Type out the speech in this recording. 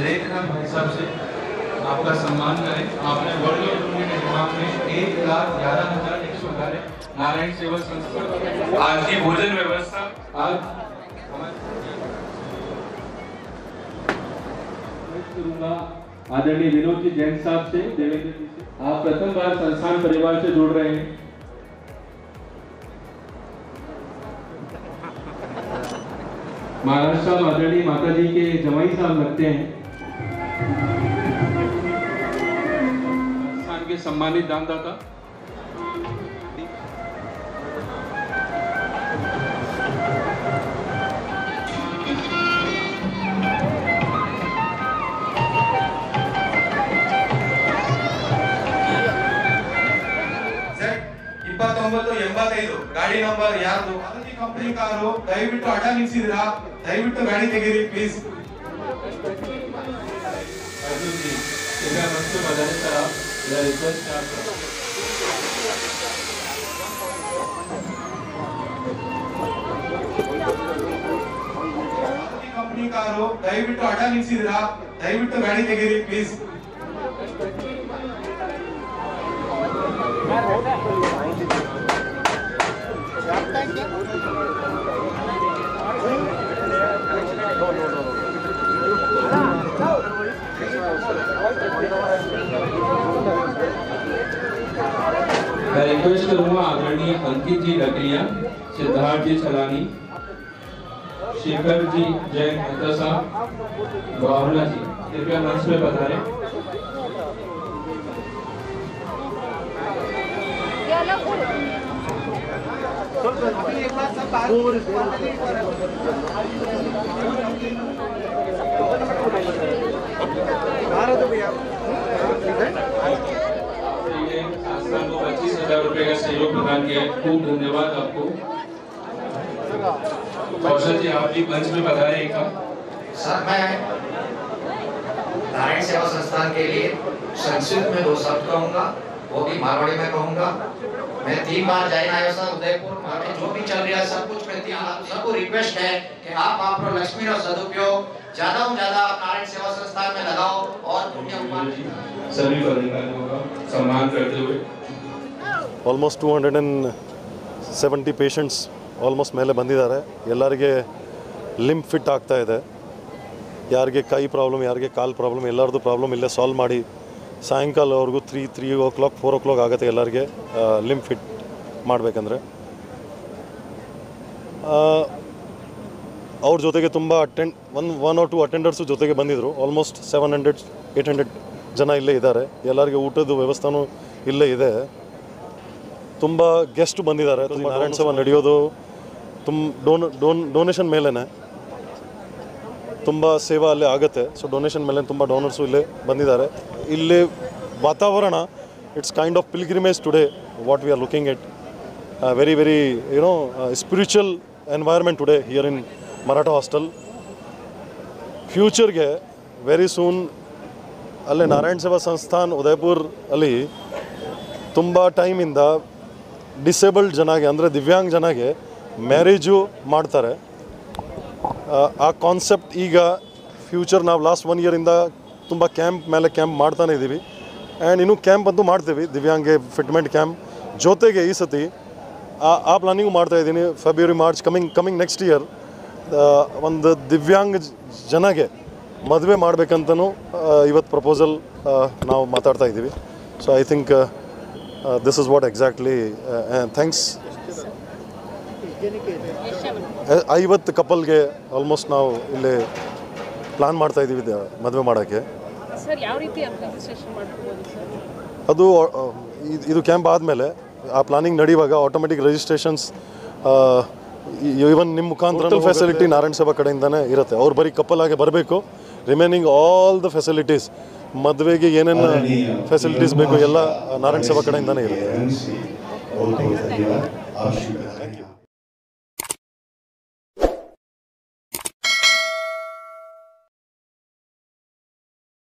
जरेद खान भाई साहब से आपका सम्मान करें। आपने वर्ल्ड के दिमाग में 1,11,111 नारायण सेवा संस्था आज की भोजन व्यवस्था आज करूंगा आदरणीय विनोद जी जैन साहब से, देवेंद्र जी से। आप प्रथम बार संस्थान परिवार से जुड़ रहे हैं। महाराज साहब आदरणीय माता जी के जमाई साहब लगते हैं। संस्थान के सम्मानित दानदाता ಗಾಡಿ ನಂಬರ್ ಯಾರ್ದು ಅದೇ ಕಂಪನಿ ಕಾರು ದಯವಿಟ್ಟು ಅಡ್ಡ ನಿಲ್ಲಿಸಿದ್ರಾ, ದಯವಿಟ್ಟು ಗಾಡಿ ತೆಗೀರಿ ಪ್ಲೀಸ್। ಕಂಪನಿ ಕಾರು ದಯವಿಟ್ಟು ಅಡ್ಡ ನಿಲ್ಲಿಸಿದ್ರಾ, ದಯವಿಟ್ಟು ಗಾಡಿ ತೆಗೀರಿ ಪ್ಲೀಸ್। मैं रिक्वेस्ट करूंगा आदरणीय अंकित जी डकरिया, सिद्धार्थ जी छलानी, शेखर जी जैन मेहता साहब, भावना जी कृपया मंच पे पधारें। संस्थान को 25,000 रुपए का सहयोग प्रदान किया। खूब धन्यवाद आपको। कौशल जी आप भी मंच में पधारे एक बार। सर मैं नारायण सेवा संस्थान के लिए संस्कृत में 2 शब्द कहूँगा, वो भी मारवाड़ी में कहूँगा। मैं 3 बार जाइन आया सर उदयपुर में जो भी चल रहा है सब कुछ में सबको रिक्वेस्ट है कि आप लक्ष्मी का सदुपयोग ज्यादा से ज्यादा नारायण सेवा संस्थान में लगाओ और पुण्य सभी पदाधिकारियों का सम्मान करते हुए ಆಲ್ಮೋಸ್ಟ್ 270 ಪೇಷಂಟ್ಸ್ ಆಲ್ಮೋಸ್ಟ್ ಮೇಲೆ ಬಂದಿದ್ದಾರೆ। ಎಲ್ಲರಿಗೆ ಲಿಂಪ್ ಫಿಟ್ ಆಗ್ತಾ ಇದೆ, ಯಾರಿಗೆ ಕೈ ಪ್ರಾಬ್ಲಮ್, ಯಾರಿಗೆ ಕಾಲು ಪ್ರಾಬ್ಲಮ್, ಎಲ್ಲರದ್ದು ಪ್ರಾಬ್ಲಮ್ ಇಲ್ಲೇ ಸಾಲ್ವ್ ಮಾಡಿ ಸಾಯಂಕಾಲವರೆಗೂ 3 o'clock 4 o'clock ಆಗುತ್ತೆ ಎಲ್ಲರಿಗೆ ಲಿಂಪ್ ಫಿಟ್ ಮಾಡಬೇಕಂದ್ರೆ। ಅವ್ರ ಜೊತೆಗೆ ತುಂಬ ಒನ್ ಆರ್ 2 ಅಟೆಂಡರ್ಸು ಜೊತೆಗೆ ಬಂದಿದ್ದರು। ಆಲ್ಮೋಸ್ಟ್ 700-800 ಜನ ಇಲ್ಲೇ ಇದ್ದಾರೆ। ಎಲ್ಲರಿಗೆ ಊಟದ ವ್ಯವಸ್ಥೆನೂ ಇಲ್ಲೇ ಇದೆ। ತುಂಬ ಗೆಸ್ಟ್ ಬಂದಿದ್ದಾರೆ। ನಾರಾಯಣ ಸೇವಾ ನಡೆಯೋದು ಡೊನೇಷನ್ ಮೇಲೇ, ತುಂಬ ಸೇವಾ ಅಲ್ಲೇ ಆಗುತ್ತೆ। ಸೊ ಡೊನೇಷನ್ ಮೇಲೆ ತುಂಬ ಡೋನರ್ಸು ಇಲ್ಲೇ ಬಂದಿದ್ದಾರೆ। ಇಲ್ಲಿ ವಾತಾವರಣ it's kind of pilgrimage today what we are looking at very very spiritual environment today here in Maratha hostel. ಫ್ಯೂಚರ್ಗೆ ವೆರಿ ಸೂನ್ ಅಲ್ಲೇ ನಾರಾಯಣ ಸೇವಾ ಸಂಸ್ಥಾನ್ ಉದಯಪುರ್ ಅಲ್ಲಿ ತುಂಬ ಟೈಮಿಂದ ಡಿಸೇಬಲ್ಡ್ ಜನಗೆ ಅಂದರೆ ದಿವ್ಯಾಂಗ ಜನಗೆ ಮ್ಯಾರೇಜು ಮಾಡ್ತಾರೆ। ಆ ಕಾನ್ಸೆಪ್ಟ್ ಈಗ ಫ್ಯೂಚರ್ ನಾವು ಲಾಸ್ಟ್ 1 yearಯಿಂದ ತುಂಬ ಕ್ಯಾಂಪ್ ಮೇಲೆ ಕ್ಯಾಂಪ್ ಮಾಡ್ತಾನೆ ಇದ್ದೀವಿ ಆ್ಯಂಡ್ ಇನ್ನೂ ಕ್ಯಾಂಪ್ ಅಂತೂ ಮಾಡ್ತೀವಿ, ದಿವ್ಯಾಂಗೆ ಫಿಟ್ಮೆಂಟ್ ಕ್ಯಾಂಪ್ ಜೊತೆಗೆ ಈ ಸತಿ ಆ ಪ್ಲಾನಿಂಗು ಮಾಡ್ತಾಯಿದ್ದೀನಿ। February March coming next year ಒಂದು ದಿವ್ಯಾಂಗ ಜನಗೆ ಮದುವೆ ಮಾಡಬೇಕಂತನೂ ಇವತ್ತು ಪ್ರಪೋಸಲ್ ನಾವು ಮಾತಾಡ್ತಾ ಇದ್ದೀವಿ। So I think this is what exactly thanks 50 ಕಪಲ್ಗೆ ಆಲ್ಮೋಸ್ಟ್ ನಾವು ಇಲ್ಲಿ ಪ್ಲಾನ್ ಮಾಡ್ತಾ ಇದ್ದೀವಿ ಮದುವೆ ಮಾಡೋಕ್ಕೆ। ಅದು ಇದು ಕ್ಯಾಂಪ್ ಆದಮೇಲೆ ಆ ಪ್ಲಾನಿಂಗ್ ನಡೆಯುವಾಗ ಆಟೋಮೆಟಿಕ್ ರಿಜಿಸ್ಟ್ರೇಷನ್ಸ್ ಈವನ್ ನಿಮ್ಮ ಮುಖಾಂತರ ಫೆಸಿಲಿಟಿ ನಾರಾಯಣ ಸೇವಾ ಕಡೆಯಿಂದನೇ ಇರುತ್ತೆ। ಅವ್ರು ಬರೀ ಕಪಲ್ ಆಗಿ ಬರಬೇಕು, ರಿಮೈನಿಂಗ್ ಆಲ್ ದ ಫೆಸಿಲಿಟೀಸ್ ಮದುವೆಗೆ ಏನೇನು ಫೆಸಿಲಿಟೀಸ್ ಬೇಕು ಎಲ್ಲ ನಾರಾಯಣ ಸೇವಾ ಕಡೆಯಿಂದನೇ ಇರುತ್ತೆ।